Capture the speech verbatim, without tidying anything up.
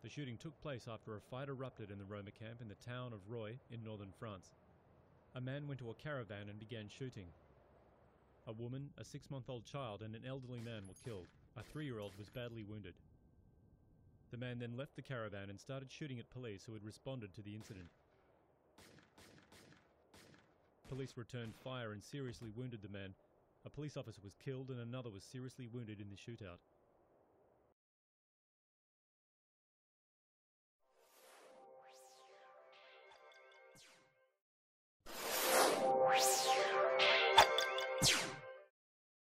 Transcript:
The shooting took place after a fight erupted in the Roma camp in the town of Roye in northern France. A man went to a caravan and began shooting. A woman, a six-month-old child and an elderly man were killed. A three-year-old was badly wounded. The man then left the caravan and started shooting at police who had responded to the incident. Police returned fire and seriously wounded the man. A police officer was killed and another was seriously wounded in the shootout.